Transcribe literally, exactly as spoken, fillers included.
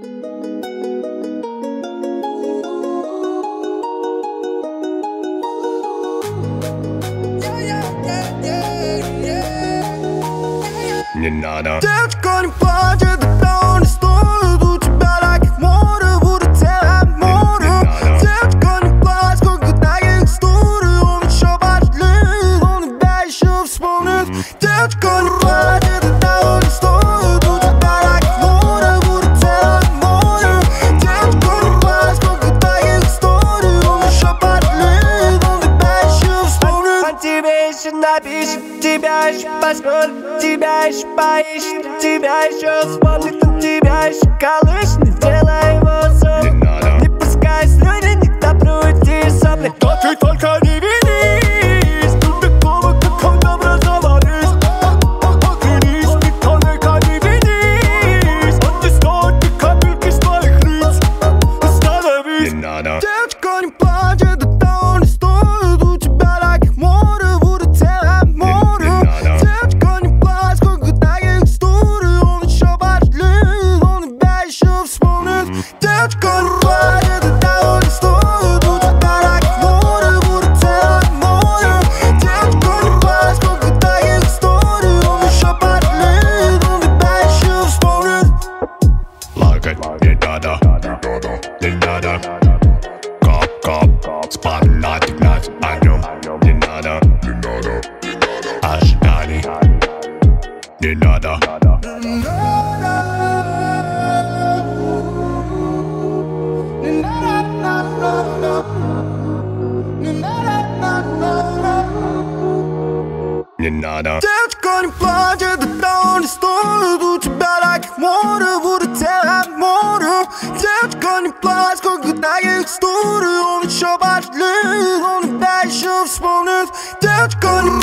Не надо. Девочка, не плачь, это того не стоит. У тебя таких море, будет целое море. Девочка, не плачь, сколько таких историй. Он еще пошлит, он тебя еще вспомнит. Девочка, не плачь, это того не стоит. У тебя таких море, будет целое море. Девочка, не плачь, сколько таких историй. Он еще пошлит, он тебя еще вспомнит. Он тебе еще напишет, тебя еще посмотрит, тебя еще поищет, тебя еще вспомнит, он тебя еще колышет. Не делай его Не зуб, надо. не пускай слюни, не к добру иди сопли. Да ты только не винись, тут такого, как он образовались. Оглянись, ты только не винись. Он не стоит ни капельки с твоих лиц. Остановись. Не надо. Девочка, не плачь, это того не стоит. У тебя таких море, будет целое море. Девочка, не плачь, сколько таких историй. Он еще пошлит, он тебя еще вспомнит. Девочка, не плачь, это того не стоит. У тебя таких море, будет целое море. Девочка, не плачь, сколько таких историй. Он еще пошлит, он тебя еще вспомнит. Лакать не надо. Не надо. Коп-коп, вспоминать гнать о нем. Не надо. Ожиданий. Не надо. Не надо. Девочка, не плачь, это того не стоит. У тебя таких море, будет целое море. Девочка, не плачь, сколько таких историй. Он еще пошлит, он тебя еще вспомнит. Девочка, не